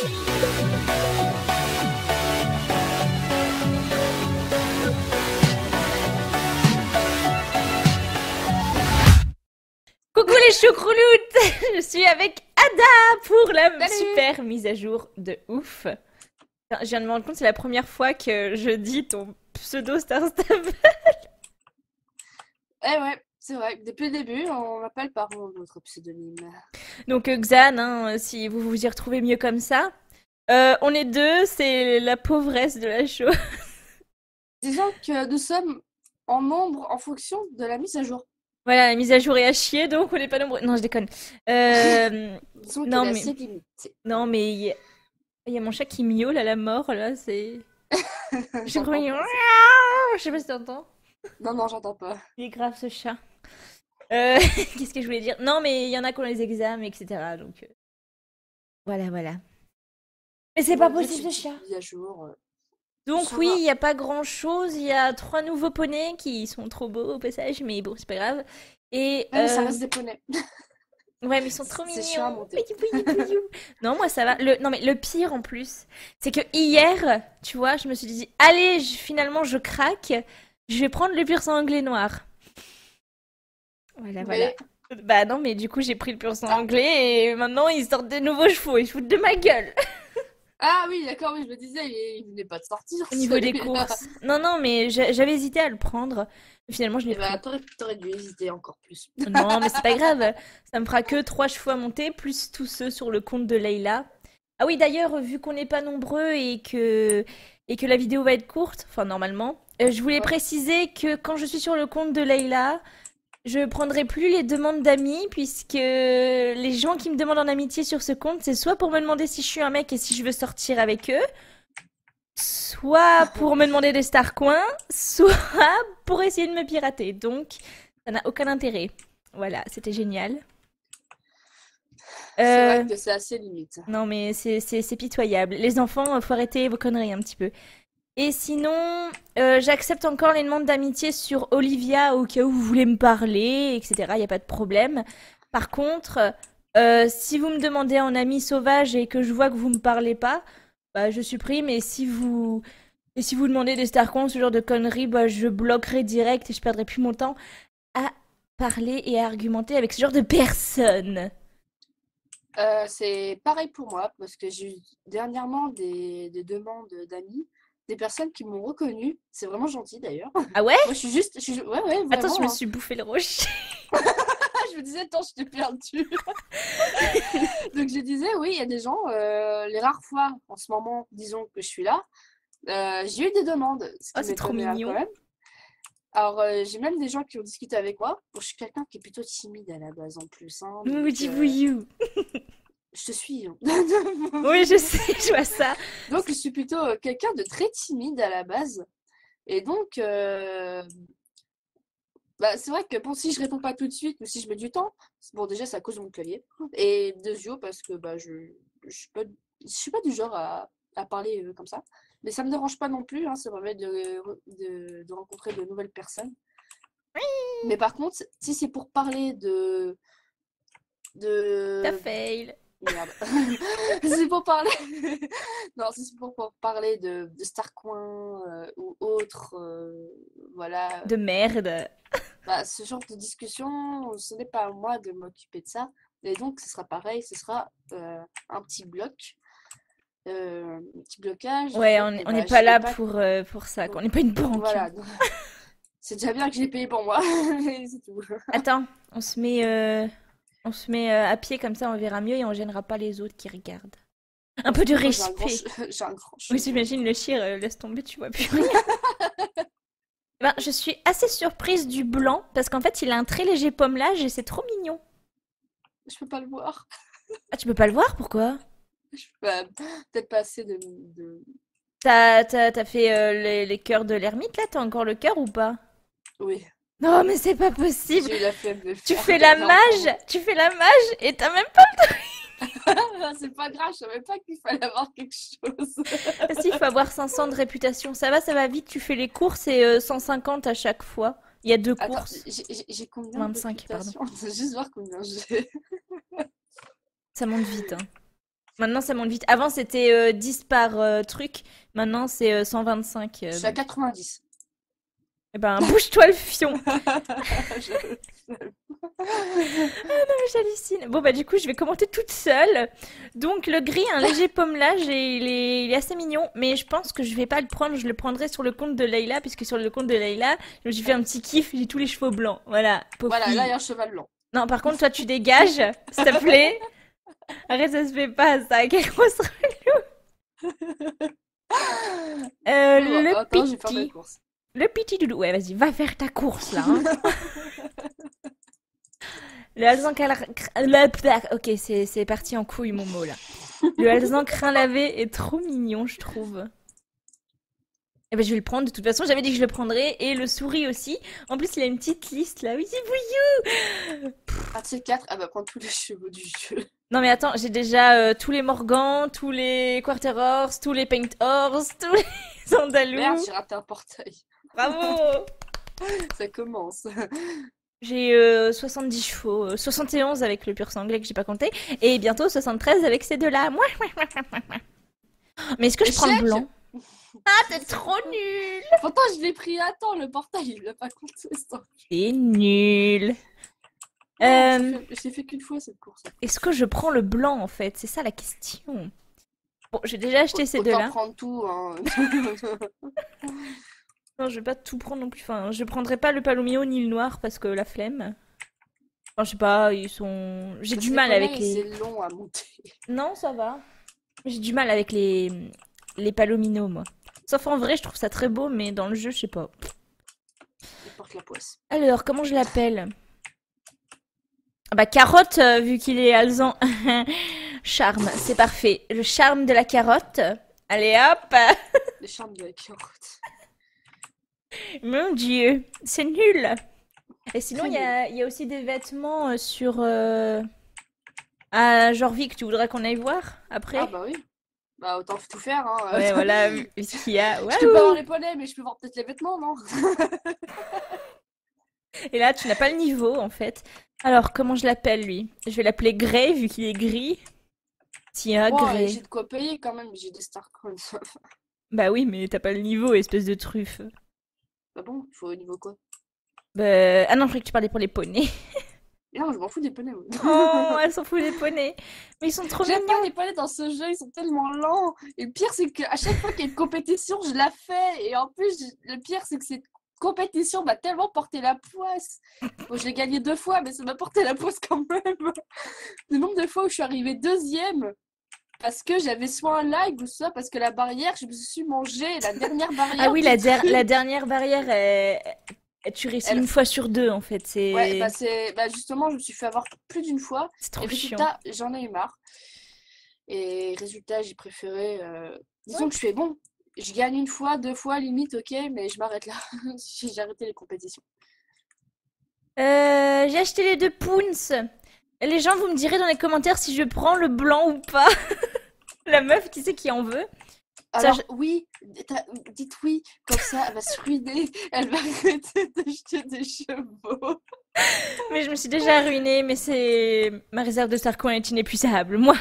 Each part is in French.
Coucou les choucrouloutes. Je suis avec Ada pour la super mise à jour de ouf. Je viens de me rendre compte, c'est la première fois que je dis ton pseudo Star Stable. Eh ouais, c'est vrai. Depuis le début, on m'appelle par notre pseudonyme. Donc Xan, hein, si vous vous y retrouvez mieux comme ça. On est deux, c'est la pauvresse de la chose. Disons que nous sommes en nombre en fonction de la mise à jour. Voilà, la mise à jour est à chier, donc on n'est pas nombreux. Non, je déconne. Disons Non, qu'elle est mais... assez limitée. Non, mais il y a mon chat qui miaule à la mort, là, c'est... Je J'entends crois qu'il... pas. Je sais pas si t'entends. Non, non, j'entends pas. Il est grave, ce chat. Qu'est-ce que je voulais dire? Non, mais il y en a qui ont les examens, etc. Donc, voilà, voilà. Mais c'est pas Malgré possible, ces ce chat. petites mises à jour, Donc ça oui, va. il n'y a pas grand-chose. Il y a 3 nouveaux poneys qui sont trop beaux au passage, mais bon, c'est pas grave. Et Ouais, mais ça reste des poneys. ouais, mais ils sont trop C'est chiant à mignons. monter. Pouillou, pouillou, pouillou. Non, moi ça va. Non, mais le pire en plus, c'est que hier, tu vois, je me suis dit, allez, finalement je craque. Je vais prendre le pur sang anglais noir. Voilà, voilà. Mais, Bah non, mais du coup j'ai pris le pur sang anglais et maintenant ils sortent des nouveaux chevaux. Ils se foutent de ma gueule. ah oui, d'accord, oui, je me disais, il venait pas de sortir, Au niveau des celui-là. courses. Non, non, mais j'avais hésité à le prendre. Finalement, je l'ai Eh pris. ben, t'aurais dû hésiter encore plus. Non, mais c'est pas grave. Ça me fera que 3 chevaux à monter, plus tous ceux sur le compte de Leïla. Ah oui, d'ailleurs, vu qu'on n'est pas nombreux et que la vidéo va être courte, enfin normalement, je voulais Ouais. préciser que quand je suis sur le compte de Leïla, je prendrai plus les demandes d'amis, puisque les gens qui me demandent en amitié sur ce compte, c'est soit pour me demander si je suis un mec et si je veux sortir avec eux, soit pour me demander des star coins, soit pour essayer de me pirater. Donc, ça n'a aucun intérêt. Voilà, c'était génial. C'est Euh, vrai que c'est assez limite. non, mais c'est pitoyable. Les enfants, faut arrêter vos conneries un petit peu. Et sinon, j'accepte encore les demandes d'amitié sur Olivia au cas où vous voulez me parler, etc. Il n'y a pas de problème. Par contre, si vous me demandez en ami sauvage et que je vois que vous me parlez pas, bah, je supprime. Et si vous demandez des starcons, ce genre de conneries, bah, je bloquerai direct et je perdrai plus mon temps à parler et à argumenter avec ce genre de personnes. C'est pareil pour moi, parce que j'ai eu dernièrement des demandes d'amis, des personnes qui m'ont reconnu. C'est vraiment gentil d'ailleurs. Ah ouais? Moi, ouais, ouais, Attends, je me vraiment, hein. suis bouffé le rocher. Je me disais, attends, je t'ai perdu. Donc, je disais, oui, il y a des gens, les rares fois en ce moment, disons que je suis là, j'ai eu des demandes, ce Oh, qui c'est trop m'étonnait quand mignon. même. Alors, j'ai même des gens qui ont discuté avec moi. Bon, je suis quelqu'un qui est plutôt timide à la base en plus, hein, donc Moody Bouyou. je te suis, hein. Oui, je sais, je vois ça. Donc, je suis plutôt quelqu'un de très timide à la base. Et donc, bah, c'est vrai que bon, si je réponds pas tout de suite ou si je mets du temps, bon, déjà, c'est à cause de mon clavier. Et deuxièmement, parce que bah, je suis pas du genre à parler comme ça. Mais ça me dérange pas non plus, hein, ça me permet de rencontrer de nouvelles personnes. Mais par contre, si c'est pour parler T'as de... fail. Merde. Si c'est pour parler... Non, si c'est pour parler de Starcoin ou autre, voilà. De merde. Bah, ce genre de discussion, ce n'est pas à moi de m'occuper de ça. Et donc, ce sera pareil, ce sera un petit bloc, un petit blocage du Ouais, fait on que on n'est bah, pas je vais là pas... pour ça, quoi. On n'est pas une banque. Voilà, c'est déjà bien que j'ai payé pour moi, c'est tout. Attends, on se met à pied comme ça, on verra mieux et on gênera pas les autres qui regardent. Un peu de Moi, j'ai un grand, respect. j'ai un grand Oui, cheveu. t'imagines le chien, laisse tomber, tu vois plus rien. Ben, je suis assez surprise du blanc parce qu'en fait, il a un très léger pommelage et c'est trop mignon. Je peux pas le voir. Ah, tu peux pas le voir, pourquoi? Je peux pas- Peut-être pas assez de... T'as fait les cœurs de l'ermite là? T'as encore le cœur ou pas? Oui, Non, mais c'est pas possible. j'ai eu la flemme de Tu faire fais la regarder mage, tu fais la mage et t'as même pas. C'est pas grave, je savais pas qu'il fallait avoir quelque chose. Si, il faut avoir 500 de réputation. Ça va vite, tu fais les courses et 150 à chaque fois. Il y a 2 Attends, courses. j'ai combien de 25, pardon. réputation? Je veux juste voir combien j'ai. Ça monte vite, hein. Maintenant, ça monte vite. Avant, c'était 10 par truc. Maintenant, c'est 125. Je suis à 90. Eh ben, bouge-toi le fion. Je- J'hallucine. Bon, bah, du coup, je vais commenter toute seule. Donc, le gris, un léger pommelage et il est assez mignon. Mais je pense que je vais pas le prendre. Je le prendrai sur le compte de Layla. Puisque sur le compte de Layla, je me suis fait un petit kiff. J'ai tous les chevaux blancs. Voilà, pauvre Voilà, là, il y fille. a un cheval blanc. Non, par contre, toi, tu dégages, s'il te plaît. Arrête, ça se fait pas, ça. Quelle grosse. Bon, Le attends, j'ai fait ma petit. course. Le petit doudou. Ouais, vas-y, va faire ta course, là. Hein. Le alezan Ok, c'est parti en couille, mon mot, là. Le alezan crin lavé est trop mignon, je trouve. Eh ben, je vais le prendre, de toute façon, j'avais dit que je le prendrais. Et le souris aussi. En plus, il a une petite liste, là. Oui, c'est bouillou. Ah, c'est 4, elle va prendre tous les chevaux du jeu. Non, mais attends, j'ai déjà tous les Morgans, tous les Quarter Horse, tous les Paint Horse, tous les Andalous. Merde, j'ai raté un portail. Bravo. Ça commence. J'ai 70 chevaux, 71 avec le pur sanglé que j'ai pas compté, et bientôt 73 avec ces deux-là. Moi. Mais est-ce que je prends le Échec. blanc? Ah, t'es trop nul! Pourtant, je l'ai pris à temps, le portail, il l'a pas compté. Ça. T'es nul. Je l'ai fait qu'une fois cette course. Est-ce que je prends le blanc en fait? C'est ça la question. Bon, j'ai déjà acheté ces Autant deux-là. prendre tout. Hein. Non, je vais pas tout prendre non plus. Enfin, je prendrai pas le palomino ni le noir parce que la flemme. Enfin, je sais pas, ils sont. J'ai du mal avec les. C'est long à monter. Non, ça va. J'ai du mal avec les palominos, moi. Sauf en vrai, je trouve ça très beau, mais dans le jeu, je sais pas. Il porte la poisse. Alors, comment je l'appelle? Ah bah, carotte, vu qu'il est alezan. Charme, c'est parfait. Le charme de la carotte. Allez hop! Les charmes de la carotte. Mon Dieu, c'est nul! Et sinon, Très il y a aussi des vêtements sur. Ah, genre Vic, tu voudrais qu'on aille voir après? Ah bah oui. Bah autant tout faire. Hein. Ouais, voilà, vu ce qu'il y a. Je peux pas Waouh! voir les poneys, mais je peux voir peut-être les vêtements, non? Et là, tu n'as pas le niveau, en fait. Alors, comment je l'appelle, lui? Je vais l'appeler Grey, vu qu'il est gris. Tiens, Bon, Grey. j'ai de quoi payer quand même, j'ai des Star Coins. Bah oui, mais t'as pas le niveau, espèce de truffe. Bah bon, il faut au niveau quoi? Bah... Ah non, je croyais que tu parlais pour les poneys. Non, je m'en fous des poneys. Oh, elle s'en fout des poneys. Mais ils sont trop J'aime mignons. pas les poneys dans ce jeu, ils sont tellement lents. Et le pire, c'est qu'à chaque fois qu'il y a une compétition, je la fais. Et en plus, le pire, c'est que cette compétition m'a tellement porté la poisse. Bon, je l'ai gagné 2 fois, mais ça m'a porté la poisse quand même. Le nombre de fois où je suis arrivée deuxième parce que j'avais soit un lag ou soit parce que la barrière, je me suis mangée la dernière barrière. Ah oui, du la truc. dernière barrière, tu réussis Elle- une fois sur deux, en fait. Ouais, bah justement, je me suis fait avoir plus d'une fois. C'est Et trop chiant. résultat, j'en ai eu marre. Et résultat, j'ai préféré. Disons que je fais bon, je gagne une fois, 2 fois, limite, ok, mais je m'arrête là. J'ai arrêté les compétitions. J'ai acheté les deux Poons. Les gens, vous me direz dans les commentaires si je prends le blanc ou pas. La meuf, qui c'est qui en veut? Alors, oui, dites oui, comme ça, elle va se ruiner. Elle va arrêter d'acheter des chevaux. Mais je me suis déjà ruinée, mais c'est... Ma réserve de Starcoin est inépuisable. Moi,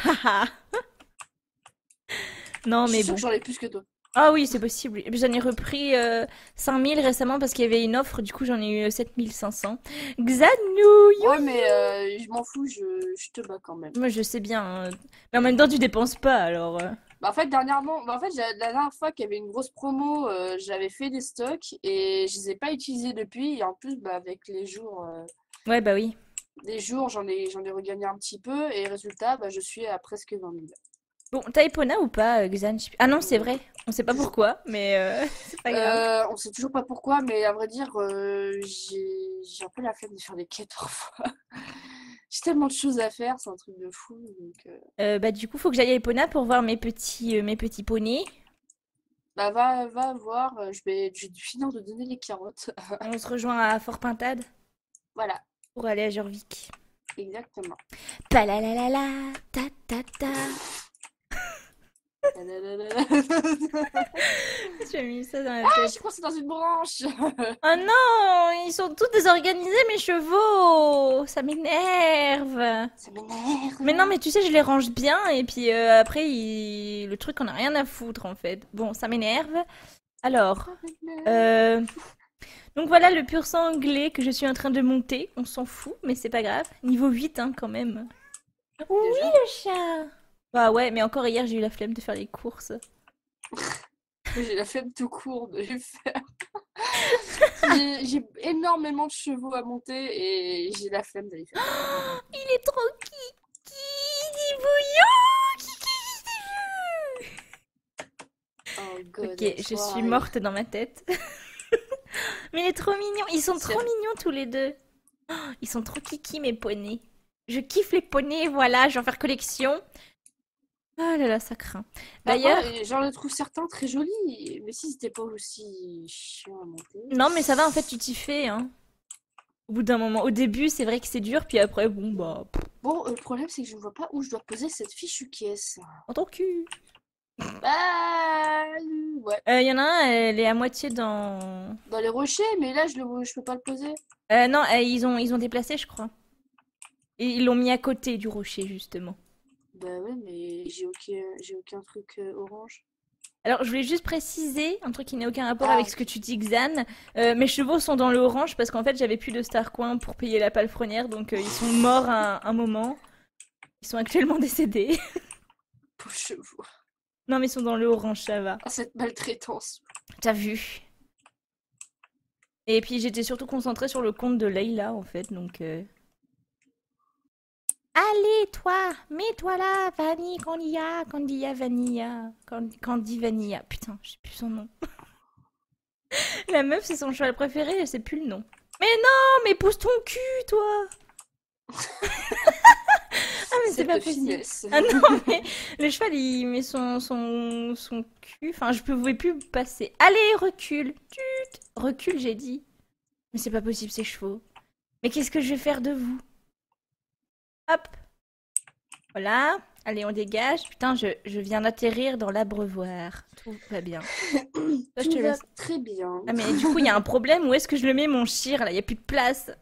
non, Je mais suis sûre bon. que j'en ai plus que toi. Ah oui, c'est possible. Et puis j'en ai repris 5000 récemment parce qu'il y avait une offre. Du coup, j'en ai eu 7500. Xanou, Ouais, mais je m'en fous, je te bats quand même. moi, je sais bien. Mais en même temps, tu dépenses pas, alors... Bah, en fait, dernièrement, la dernière fois qu'il y avait une grosse promo, j'avais fait des stocks et je les ai pas utilisés depuis. Et en plus, bah, avec Ouais, bah oui. les jours, j'en ai regagné un petit peu. Et résultat, bah, je suis à presque 20 000. Bon, t'as Epona ou pas, Xan? Ah non, c'est vrai. On sait pas pourquoi, mais c'est pas grave. On sait toujours pas pourquoi, mais à vrai dire, j'ai un peu la flemme de faire des quêtes parfois. J'ai tellement de choses à faire, c'est un truc de fou. Donc, Bah du coup, faut que j'aille à Epona pour voir mes petits poneys. bah, va voir, j'ai dû finir de donner les carottes. On se rejoint à Fort Pintade Voilà, pour aller à Jorvik. exactement. Palalalala, ta ta ta. Tu as mis ça dans la Ah, je tête. suis coincée dans une branche. Oh non, ils sont tous désorganisés, mes chevaux. Ça m'énerve. Ça m'énerve. Mais non, mais tu sais, je les range bien et puis après, le truc, on a rien à foutre en fait. Bon, ça m'énerve. Alors, euh, donc voilà le pur sang anglais que je suis en train de monter. On s'en fout, mais c'est pas grave. Niveau 8, hein, quand même. Oui, Déjà. le chat. Bah ouais, mais encore hier, j'ai eu la flemme de faire les courses. J'ai la flemme tout court de les faire. J'ai énormément de chevaux à monter et j'ai la flemme de les faire. Il est trop kiki, dis bouillon, kiki, Oh god, Ok, je suis morte dans ma tête. Mais il est trop mignon. Ils sont trop mignons tous les deux. Oh, ils sont trop kiki mes poneys. Je kiffe les poneys, voilà, je vais en faire collection. Ah là là, ça craint. D'ailleurs, j'en trouve certains très jolis, mais si c'était pas aussi chiant à monter. non mais ça va en fait, tu t'y fais, hein. Au bout d'un moment, au début c'est vrai que c'est dur, puis après bon bah, Bon, le problème c'est que je ne vois pas où je dois poser cette fichue caisse. en ton cul. Bah, ouais, Il y en a un, elle est à moitié dans. dans les rochers, mais là je peux pas le poser. Non, ils ont déplacé, je crois. Et ils l'ont mis à côté du rocher justement. Bah ouais, mais j'ai aucun truc orange. Alors, je voulais juste préciser un truc qui n'a aucun rapport Ah, avec ce que tu dis, Xan. Mes chevaux sont dans le orange parce qu'en fait, j'avais plus de Starcoin pour payer la palefrenière, donc ils sont morts à un moment. Ils sont actuellement décédés. pauvres chevaux. Non, mais ils sont dans le orange, ça va. Ah, cette maltraitance. T'as vu? Et puis, j'étais surtout concentrée sur le compte de Leïla, en fait, donc. Allez, toi, mets-toi là, Vanille, Candia, Vanilla, Candy Vanilla. Putain, je sais plus son nom. La meuf, c'est son cheval préféré, elle sait plus le nom. Mais non, mais pousse ton cul, toi! Ah, mais c'est pas possible. finesse. Ah non, mais le cheval, il met son cul. Enfin, je pouvais plus passer. Allez, recule. Tut. Recule, j'ai dit. Mais c'est pas possible, ces chevaux. Mais qu'est-ce que je vais faire de vous? Hop. Voilà. Allez, on dégage. Putain, je viens d'atterrir dans l'abreuvoir. Tout va bien. Là, je te Tout va laisse. très bien. Ah, mais du coup, il y a un problème. Où est-ce que je le mets, mon chir, là? Il n'y a plus de place.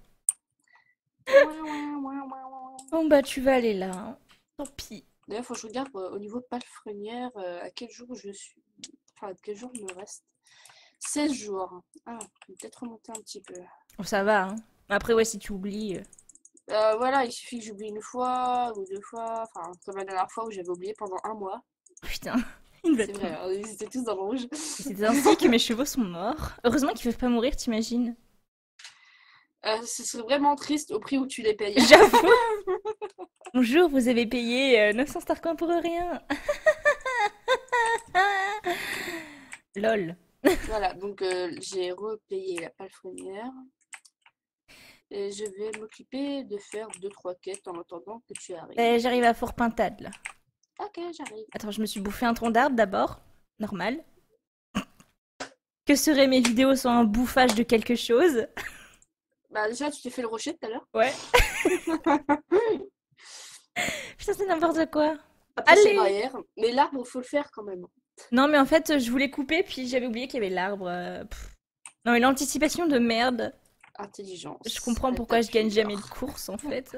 Bon, bah, tu vas aller là, hein. Tant pis. D'ailleurs, faut que je regarde au niveau palefrenière à quel jour je suis. Enfin, quel jour il me reste. 16 jours. Ah, je vais peut-être remonter un petit peu. Bon, ça va, hein. Après, ouais, si tu oublies. Voilà, il suffit que j'oublie une fois ou deux fois. Enfin, comme la dernière fois où j'avais oublié pendant un mois. Putain, il va C'est être vrai, hein, ils étaient tous dans le rouge. C'est ainsi que mes chevaux sont morts. Heureusement qu'ils peuvent pas mourir, t'imagines? Ce serait vraiment triste au prix où tu les payes. J'avoue. Bonjour, vous avez payé 900 Starcoins pour rien. Lol. Voilà, donc j'ai repayé la palefrenière. Et je vais m'occuper de faire 2-3 quêtes en attendant que tu arrives. J'arrive à Fort Pintade là. Ok, j'arrive. Attends, je me suis bouffé un tronc d'arbre d'abord. Normal. Que seraient mes vidéos sans un bouffage de quelque chose? Bah déjà, tu t'es fait le rocher tout à l'heure. Ouais. Putain, c'est n'importe quoi. Après, Allez. c'est barrière. Mais l'arbre, faut le faire quand même. Non, mais en fait, je voulais couper, puis j'avais oublié qu'il y avait l'arbre. Non, mais l'anticipation de merde. Intelligence. Je comprends pourquoi je gagne jamais de course, en fait.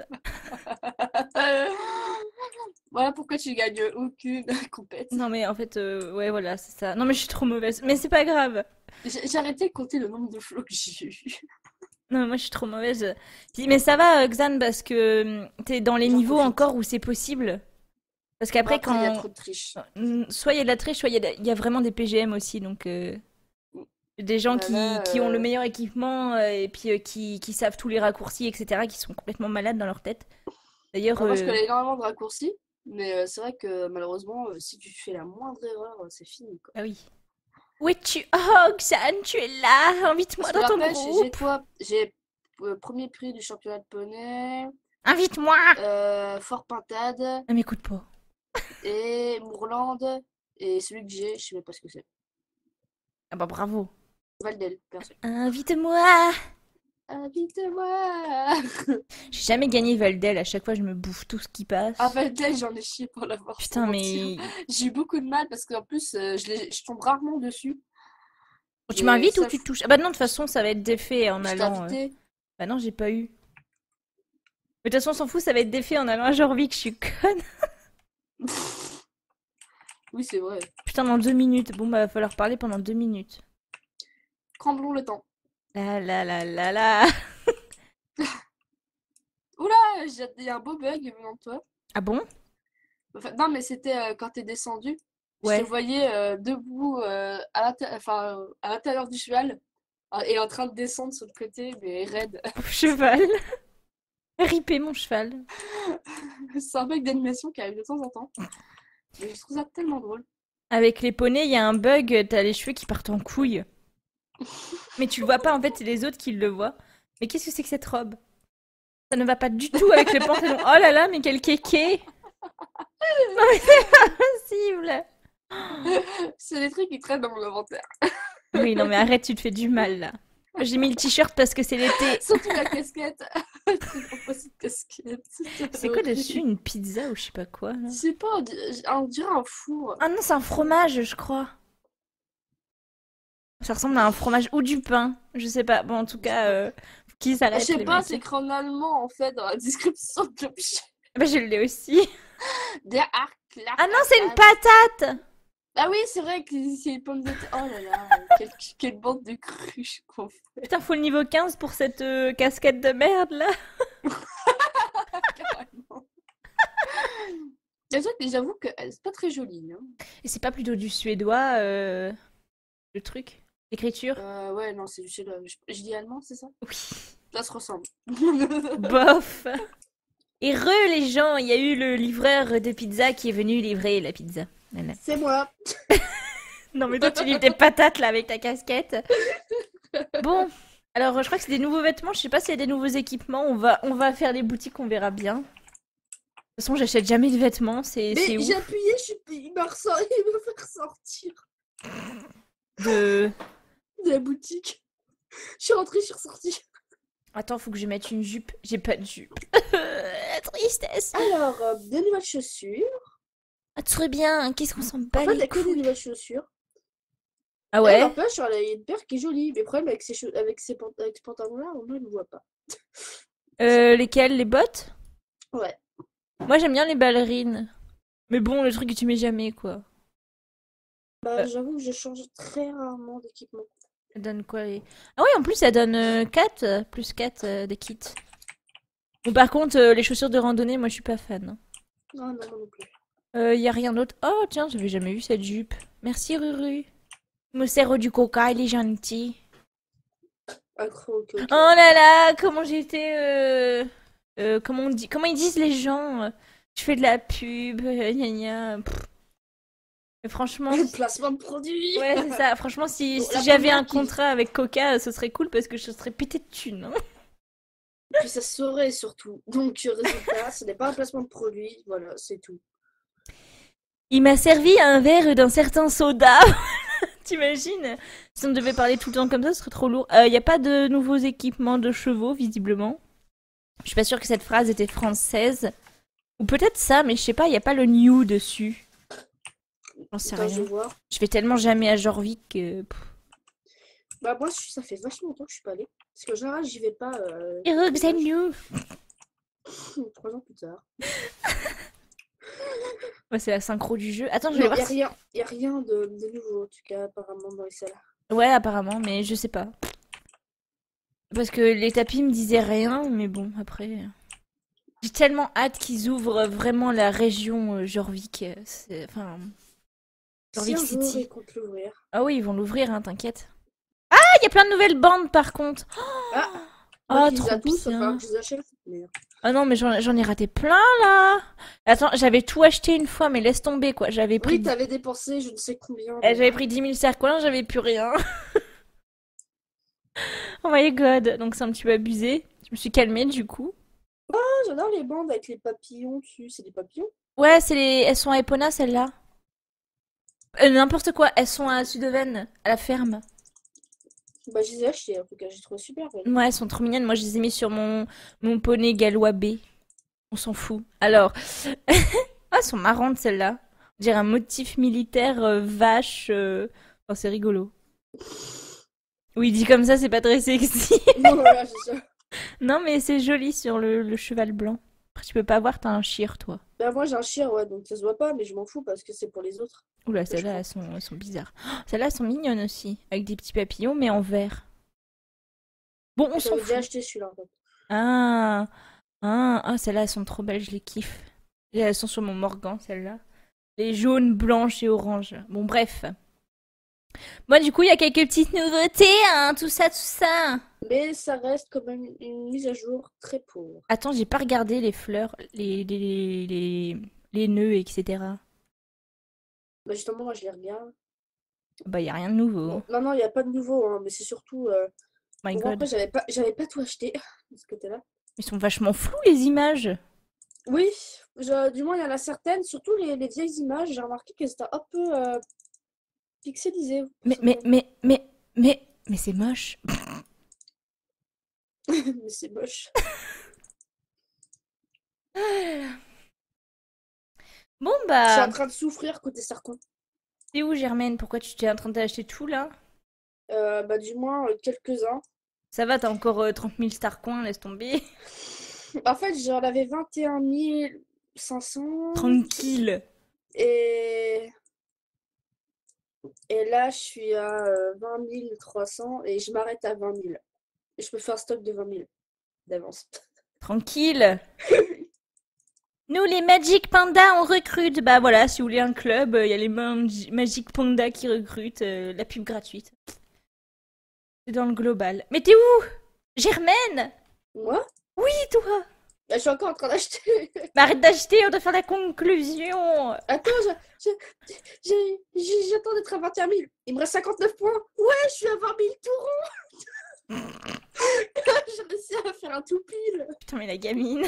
Voilà pourquoi tu gagnes aucune compète. Non, mais en fait, ouais, voilà, c'est ça. Non, mais je suis trop mauvaise. Mais c'est pas grave. J'ai arrêté de compter le nombre de flots que j'ai eu. Non, mais moi, je suis trop mauvaise. Mais ça va, Xan, parce que t'es dans les J'en niveaux profite. encore où c'est possible. Parce qu'après, Après, il y a quand. trop de triche. Soit il y a de la triche, soit il y a vraiment des PGM aussi. Donc, des gens Bah là, qui ont le meilleur équipement et puis qui savent tous les raccourcis, etc., qui sont complètement malades dans leur tête. D'ailleurs. Moi, je connais énormément de raccourcis. Mais c'est vrai que malheureusement, si tu fais la moindre erreur, c'est fini, quoi. Ah oui. Où es-tu? Oh, Xan, tu es là! Invite-moi dans ton groupe! J'ai quoi? J'ai premier prix du championnat de poney, Invite-moi! Fort Pintade Ne m'écoute pas. et Mourlande. Et celui que j'ai, je sais même pas ce que c'est. Ah bah bravo. Valdel, perso. Invite-moi! Invite-moi. J'ai jamais gagné Valdel, à chaque fois je me bouffe tout ce qui passe. En fait, là, j'en ai chié pour l'avoir. sans Putain, mentir. mais... J'ai eu beaucoup de mal parce qu'en plus, je tombe rarement dessus. Tu Et m'invites ou ça, tu te touches? Ah bah non, de toute façon, ça va être défait en je t'ai allant... invité. Bah non, j'ai pas eu. Mais de toute façon, on s'en fout, ça va être défait en allant à Jorvik, je suis conne. Oui, c'est vrai. Putain, dans 2 minutes. Bon, bah, va falloir parler pendant 2 minutes. Tremblons le temps. La la la la la. Oula, il y a un beau bug venant de toi. Ah bon? Enfin, non, mais c'était quand t'es descendu. Je te Ouais. voyais debout à l'intérieur du cheval et en train de descendre sur le côté, mais raide. Pauvre cheval. Ripé mon cheval. C'est un bug d'animation qui arrive de temps en temps. Mais je trouve ça tellement drôle. Avec les poneys, il y a un bug, t'as les cheveux qui partent en couille. Mais tu le vois pas, en fait, c'est les autres qui le voient. Mais qu'est-ce que c'est que cette robe? Ça ne va pas du tout avec le pantalon. Oh là là, mais quel kéké! Non mais c'est pas possible! C'est des trucs qui traînent dans mon inventaire. Oui, non mais arrête, tu te fais du mal là. J'ai mis le t-shirt parce que c'est l'été. Surtout la casquette. Pourquoi cette casquette? C'est quoi dessus? Une pizza ou je sais pas quoi là? Je sais pas, on dirait un four. Ah non, c'est un fromage, je crois. Ça ressemble à un fromage ou du pain. Je sais pas. Bon, en tout cas, qui Je s'arrête sais les pas, mecs. c'est écrit en allemand en fait dans la description de l'objet. Bah, je l'ai aussi. Der Arc, Ah non, c'est une patate! Ah oui, c'est vrai que c'est une pomme de terre. Oh là là, quelle bande de cruches qu'on fait. Putain, faut le niveau 15 pour cette casquette de merde là. Carrément. J'avoue que c'est pas très joli. Hein. Et c'est pas plutôt du suédois, le truc? L'écriture? Ouais, non, c'est je dis allemand, c'est ça? Oui. Ça se ressemble. Bof. Et les gens, il y a eu le livreur de pizza qui est venu livrer la pizza. Voilà. C'est moi. Non mais toi tu livres des patates là avec ta casquette. Bon, alors je crois que c'est des nouveaux vêtements, je sais pas s'il y a des nouveaux équipements, on va faire les boutiques, on verra bien. De toute façon j'achète jamais de vêtements, c'est Mais ouf. j'ai appuyé, il m'a fait ressortir De... de la boutique. Je suis rentrée, je suis ressortie. Attends, faut que je mette une jupe, j'ai pas de jupe. Tristesse. Alors, des nouvelles chaussures. Ah très bien, qu'est-ce qu'on s'en En bat fait, il n'y les a que des couilles. nouvelles chaussures. Ah Et ouais? n'empêche, il y a une paire qui est jolie. Mais le problème avec avec ces pantalons-là, on ne le voit pas. Lesquelles? Les bottes? Ouais. Moi j'aime bien les ballerines. Mais bon, le truc que tu mets jamais quoi. Bah, j'avoue que je change très rarement d'équipement. Elle donne quoi Ah oui, en plus, elle donne 4, plus 4 des kits. Bon, par contre, les chaussures de randonnée, moi, je suis pas fan. Non, non, moi non plus. Y a rien d'autre. Oh, tiens, j'avais jamais vu cette jupe. Merci, Ruru. Me sert du coca, il est gentil. Accro au coca. Oh là là, comment j'étais... comment ils disent les gens Je fais de la pub, gna gna. Mais franchement... Placement de produit. Ouais, c'est ça. Franchement, si Bon, la j'avais première un contrat avec Coca, ce serait cool parce que je serais pété de thunes. Hein. Puis ça se saurait surtout. Donc, résultat, ce n'est pas un placement de produit. Voilà, c'est tout. Il m'a servi un verre d'un certain soda. T'imagines? Si on devait parler tout le temps comme ça, ce serait trop lourd. Y a pas de nouveaux équipements de chevaux, visiblement. Je suis pas sûre que cette phrase était française. Ou peut-être ça, mais je sais pas, y a pas le new dessus. J'en sais Attends, je rien. vais voir. Je vais tellement jamais à Jorvik que... Bah, moi, ça fait vachement longtemps que je suis pas allée. Parce que en général, j'y vais pas. Et c'est new. 3 ans plus tard. Ouais, c'est la synchro du jeu. Attends, je Non, vais voir. y a rien de nouveau, en tout cas, apparemment, dans les salles. Ouais, apparemment, mais je sais pas. Parce que les tapis me disaient rien, mais bon, après... J'ai tellement hâte qu'ils ouvrent vraiment la région Jorvik. Enfin... Si Jorvik un jour, City. ils comptent l'ouvrir. Ah oui, ils vont l'ouvrir, hein, t'inquiète. Ah, il y a plein de nouvelles bandes, par contre. Ah! Oh, Moi qui les trop a tous, il va bien. falloir que je les achète. Merde. Ah non, mais j'en ai raté plein, là. Attends, j'avais tout acheté une fois, mais laisse tomber, quoi. J'avais pris... Oui, t'avais dépensé je ne sais combien. J'avais pris 10 000 cercles, j'avais plus rien. Oh my god, donc c'est un petit peu abusé. Je me suis calmée, du coup. Ah, j'adore les bandes avec les papillons dessus. C'est des papillons? Ouais, elles sont à Epona, celles-là. N'importe quoi, elles sont à Sudeven, à la ferme. Bah, je les ai achetés, en tout cas, j'ai trouvé super belles. Ouais, elles sont trop mignonnes. Moi, je les ai mis sur mon poney gallois B. On s'en fout. Alors, ah, elles sont marrantes celles-là. On dirait un motif militaire vache. Oh, c'est rigolo. Oui, dit comme ça, c'est pas très sexy. Voilà, c'est ça. Non, mais c'est joli sur le cheval blanc. Après, tu peux pas voir, t'as un chir, toi. Bah, moi, j'ai un chien, ouais, donc ça se voit pas, mais je m'en fous parce que c'est pour les autres, Oula, je celles-là, crois. elles sont bizarres. Oh, celles-là, elles sont mignonnes aussi. Avec des petits papillons, mais en vert. Bon, on s'en J'avais déjà fout. acheté celui-là, en fait. Ah, celles-là, elles sont trop belles, je les kiffe. Et elles sont sur mon Morgan, celles-là. Les jaunes, blanches et oranges. Bon, bref. Moi, du coup, il y a quelques petites nouveautés, hein, tout ça, tout ça. Mais ça reste quand même une mise à jour très pauvre. Attends, j'ai pas regardé les fleurs, les nœuds, etc. Bah, justement, moi, je les regarde. Bah, il y a rien de nouveau. Bon, non, non, il n'y a pas de nouveau, hein, mais c'est surtout. My Bon, après, God. j'avais pas tout acheté de ce côté-là. Ils sont vachement flous, les images. Oui, du moins, il y en a certaines, surtout les vieilles images, j'ai remarqué qu'elles étaient un peu pixelisées. Mais, mais, mais, mais, mais c'est moche. Mais c'est moche. Bon, Je suis en bah, train de souffrir côté sarcon. c'est où, Germaine? Pourquoi tu t'es en train d'acheter tout, là? Bah, du moins, quelques-uns. Ça va, t'as encore 30 000 star coins, laisse tomber. En fait, j'en avais 21 500 Tranquille. et, et là, je suis à 20 300 et je m'arrête à 20 000. Et je peux faire un stock de 20 000 d'avance. Tranquille. Nous, les Magic Panda, on recrute. Bah voilà, si vous voulez un club, il y a les Magic Panda qui recrutent. La pub gratuite. C'est dans le global. Mais t'es où? Germaine? Moi? Oui, toi? Bah, je suis encore en train d'acheter. Bah, arrête d'acheter, on doit faire la conclusion. Attends, j'attends d'être à 21 000. Il me reste 59 points. Ouais, je suis à 20 000 tout rond. J'ai réussi à faire un tout pile. Putain, mais la gamine.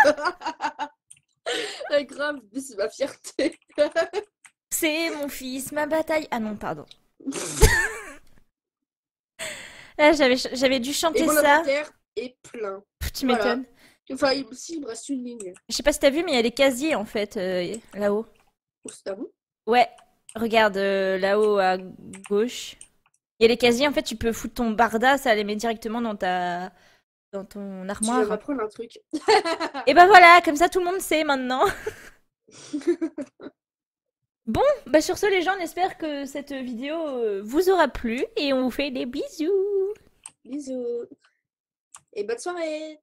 Ah, grave, mais c'est ma fierté. C'est mon fils, ma bataille. Ah non, pardon. Là, j'avais dû Et chanter mon ça. inventaire est plein. Pff, tu Voilà. m'étonnes. Enfin, si, il me reste une ligne. Je sais pas si t'as vu, mais il y a des casiers en fait là-haut. Oh, c'est à vous? Ouais, regarde là-haut à gauche. Il y a des casiers, en fait, tu peux foutre ton barda, ça les met directement dans ton Tu vas armoire. m'apprendre un truc. Et ben voilà, comme ça tout le monde sait maintenant. Bon, bah sur ce les gens, on espère que cette vidéo vous aura plu et on vous fait des bisous. Bisous. Et bonne soirée.